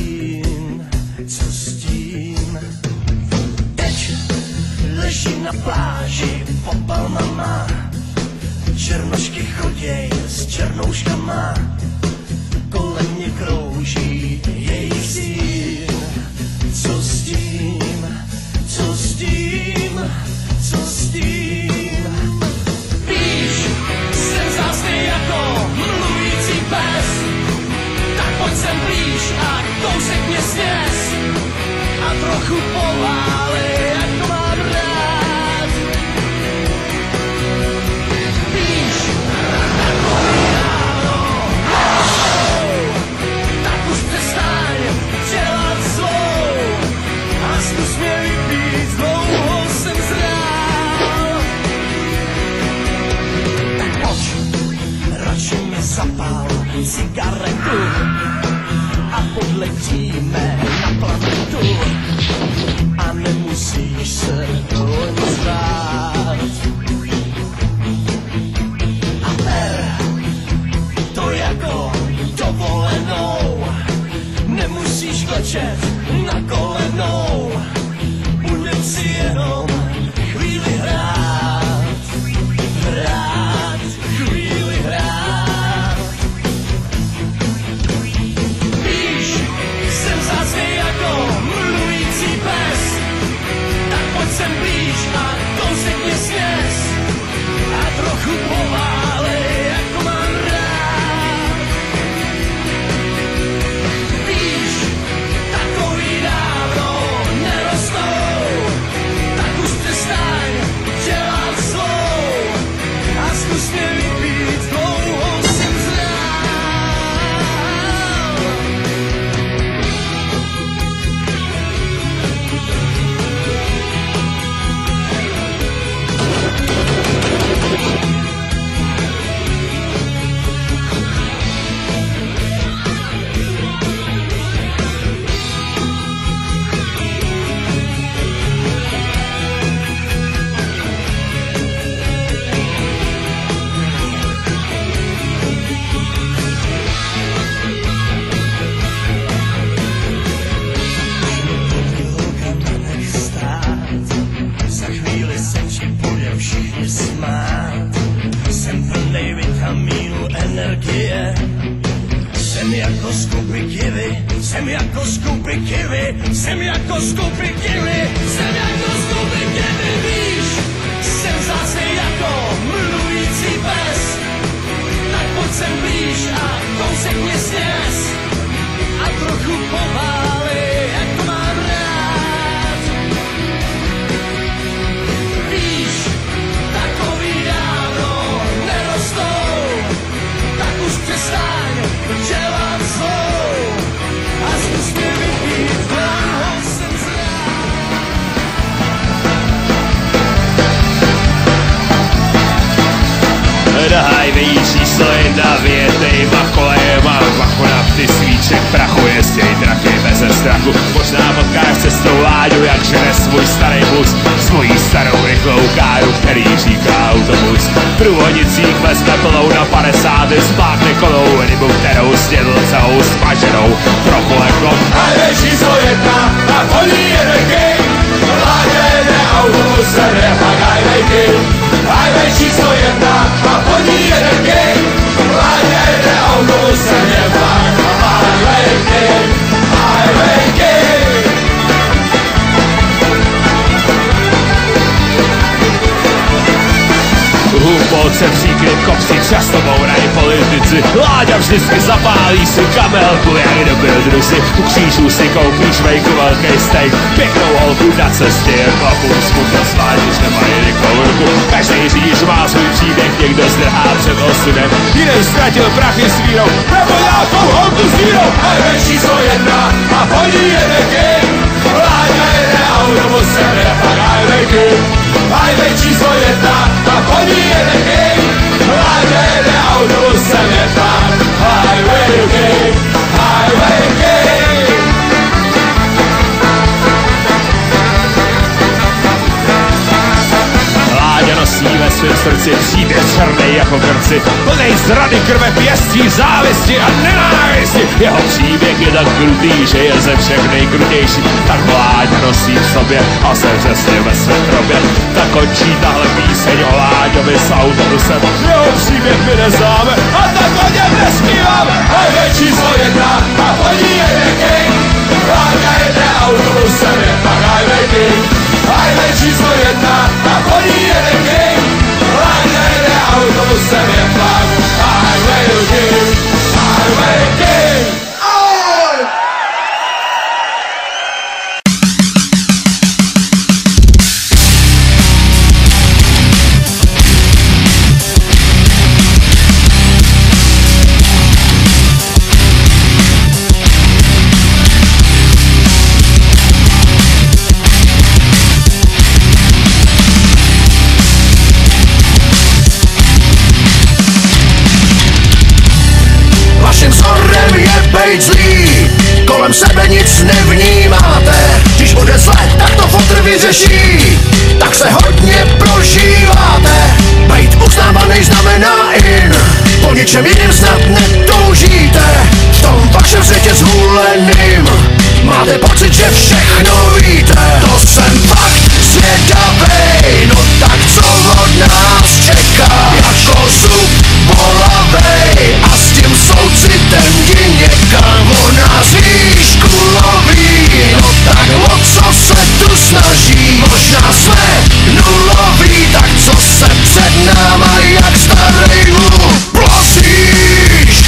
stín, co stín. Teď ležím na pláži pod palmama, černošky choděj s černouškama, kolem mě krouží jejich stín. Co stín, co stín, co stín. Víš, jsem zásný jako mluvící pes, tak pojď sem blíž a kousek mě sněz a trochu poválej, jak mám rád. Víš, takový ráno, tak už přestaň dělat zlou a zkus mě vypít, dlouho jsem zrál. Tak pojď, radši mi zapál cigaretu a podletíme na planetu a nemusíš se o nic bát. A ber to jako dovolenou, nemusíš klečet na kolenou, budem si jenom chvíli hrát, hrát, chvíli hrát. Víš, jsem zase jako mluvící pes, tak pojď sem blíž a kousek mě sněz a trochu poválej, jako mám rád. Víš, takový dávno nerostou, tak už přestaň dělat zlou a zkus mě vypít, dlouho jsem zrál. Za chvíli se ti budem všichni smát. Jsem plnej vitamínu energie, jsem jako skupy kivy, jsem jako skupy kivy, jsem jako skupy kivy, jsem jako skupy kivy. Víš, jsem zase jako mluvící pes, tak pojď sem blíž a kousek mě sněz a trochu poválej, jak to mám rád. Víš, takový dávno nerostou, tak už přestaň dělat zlou a zkus mě vypít, dlouho jsem zrál. Highway číslo 1, vyjetej makolejem a macho nafty, svíček, prachu, jezděj traky beze strachu. Možná potkáš cestou Láďu, jak žene svůj starý bus, svojí starou rychlou káru, který říká autobus. V průvodnicích vezme plnou na 50, splákne kolou rybu, kterou snědl celou smaženou, trochu jako Highway číslo 1 a po ní jede king, Láďa jede autobusem, je pak highway king. Highway číslo 1 a po ní jede king, Láďa jede autobusem, je pak highway king, highway king. Humpolce, příkryt, kopci, často bourají politici. Láďa vždycky zapálí si kamelku, jak dobrodruzi. U křížů si koupíš vejku, velký steak, pěknou holku na cestě, chlapů smutno svát, když nemají rychlou ruku. Každý řidič má svůj příběh, někdo zdrhá před osudem, jiný ztratil prachy s vírou, nebo nějakou holku s vírou. Highway číslo 1 a po ní jede king, Láďa jede autobusem, je pak highway king. Highway číslo 1 a po ní jede king, Láďa jede autobusem, je pak highway king, highway king. Láďa nosí ve svém srdci příběh černej jako krci, plnej zrady, krve, pěstí, závisti a nenávisti. Jeho příběh je tak krutý, že je ze všech nejkrutější. Tak Láďa nosí v sobě a se přesně ve své trobě. Tak končí tahle píseň o Láďovi s autobusem. Jeho příběh my neznáme a tak o něm nespíváme. Highway číslo 1 a po ní jede king. Láďa jede autobusem, je pak highway king. Highway číslo 1 a po ní jede king. Láďa jede autobusem, je pak highway king. Highway king. Bejt zlý, kolem sebe nic nevnímáte. Když bude zle, tak to fotr vyřeší, tak se hodně prožíváte. Bejt uznávaný znamená in, po ničem jiným snad netoužíte. V tom vašem světě zhuleným máte pocit, že všechno víte. To jsem fakt zvědavej, no tak co od nás čeká? Jako zub bolavej a s tím soucitem jdi někam. O nás výšku loví, no tak o co se tu snaží? Možná jsme nuloví, tak co se před náma jak starý lův plasíš?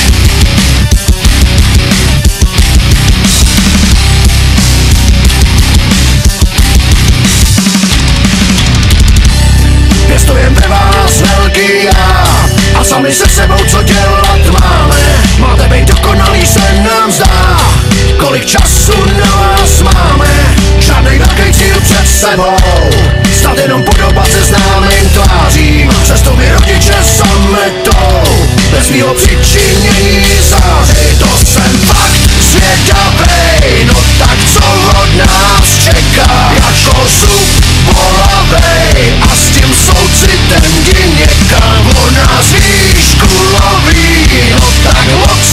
Pěstujem ve vás velký já a sami se sebou co dělat máme. Máte být dokonalý, se nám zdá. Kolik času na vás máme? Žádnej velký cíl před sebou, snad jenom podobat se známým tvářím. Cestou mi rodiče sametou, bez mýho přičinění záři. To jsem fakt zvědavej, no tak co od nás čeká? Jako zub bolavej a s tím soucitem jdi někam. O nás výšku loví, no tak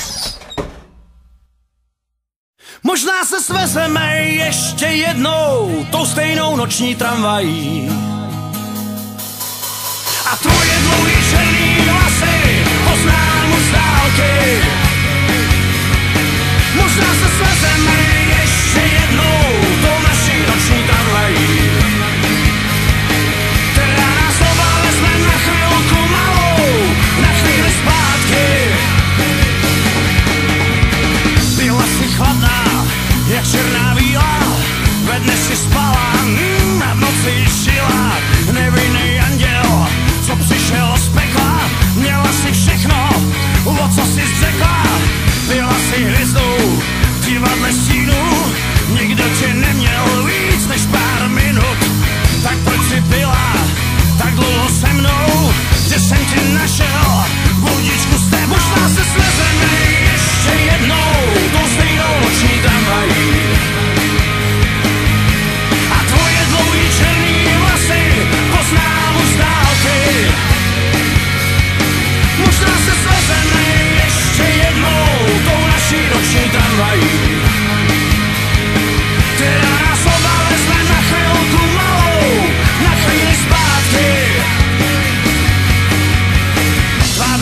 Možná se svezeme ještě jednou tou stejnou noční tramvají. A tvoje dlouhý černý vlasy poznám už z dálky. Možná se svezeme ještě jednou tou naší noční tramvají, která nás oba vezme na chvilku malou, na chvíli zpátky. Byla si chladná jak černá víla, ve dne si spala, a v noci šila. Nevinný anděl, co přišel z pekla, měla si všechno, o co si zřekla. Byla si hvězdou v divadle stínů, nikdo tě neměl víc než pár minut. Tak proč si byla tak dlouho se mnou, že jsem ti našel budičku s tebou. Možná se svezeme ještě jednou tou stejnou noční tramvají. A tvoje dlouhý černý vlasy poznám už z dálky. Možná se svezeme ještě jednou tou naší noční tramvají, která nás oba vezme na chvilku malou, na chvíli zpátky. Tvá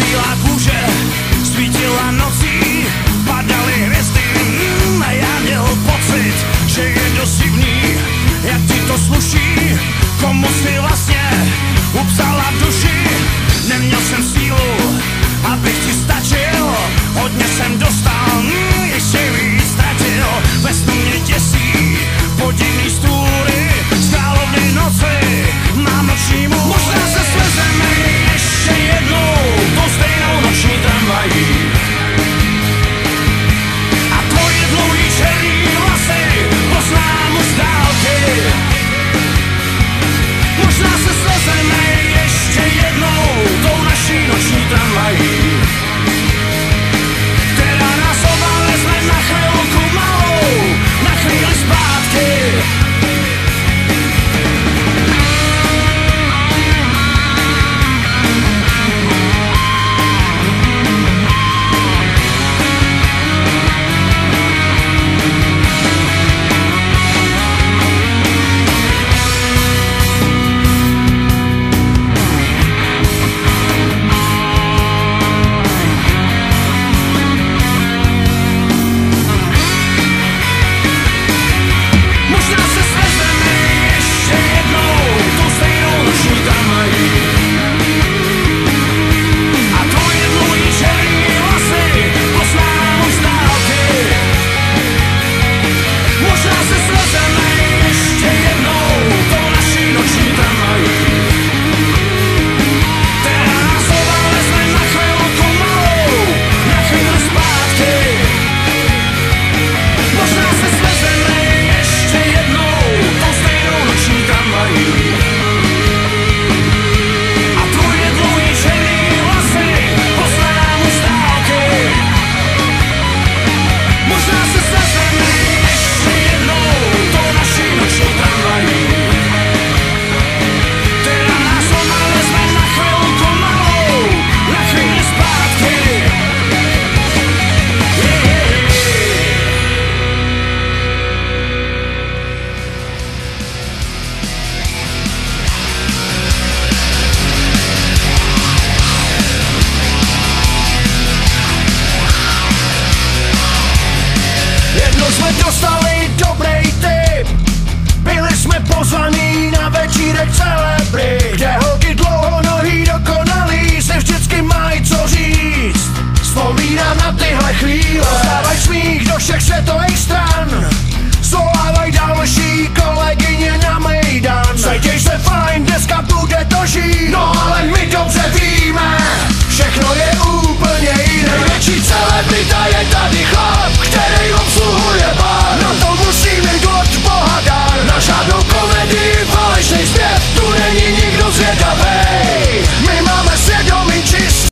zboží. No ale my dobře víme, všechno je